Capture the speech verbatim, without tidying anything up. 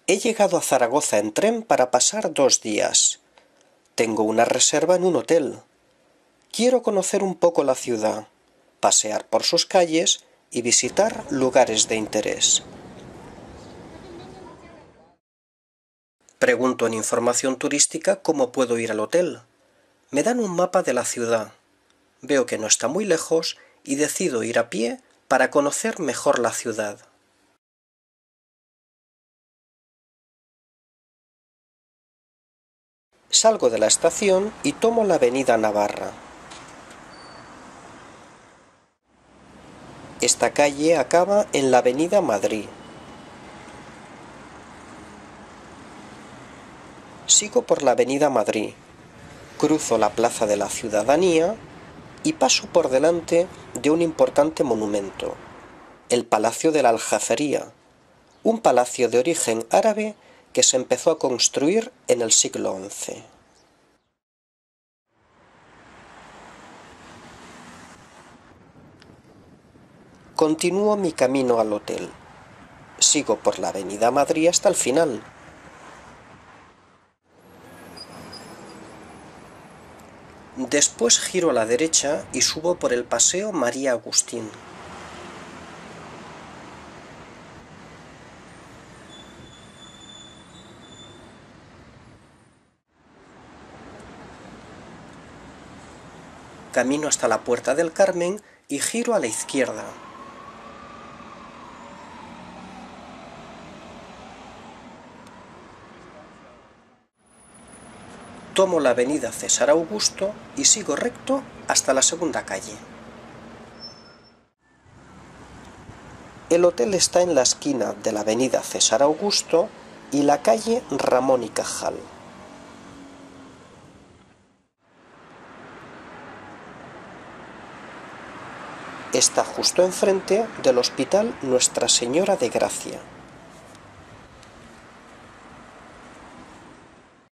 He llegado a Zaragoza en tren para pasar dos días. Tengo una reserva en un hotel. Quiero conocer un poco la ciudad, pasear por sus calles y visitar lugares de interés. Pregunto en información turística cómo puedo ir al hotel. Me dan un mapa de la ciudad. Veo que no está muy lejos y decido ir a pie para conocer mejor la ciudad. Salgo de la estación y tomo la avenida Navarra. Esta calle acaba en la avenida Madrid. Sigo por la avenida Madrid, cruzo la Plaza de la Ciudadanía y paso por delante de un importante monumento, el Palacio de la Aljafería, un palacio de origen árabe que se empezó a construir en el siglo once. Continúo mi camino al hotel. Sigo por la avenida Madrid hasta el final. Después giro a la derecha y subo por el Paseo María Agustín. Camino hasta la Puerta del Carmen y giro a la izquierda. Tomo la avenida César Augusto y sigo recto hasta la segunda calle. El hotel está en la esquina de la avenida César Augusto y la calle Ramón y Cajal. Está justo enfrente del Hospital Nuestra Señora de Gracia.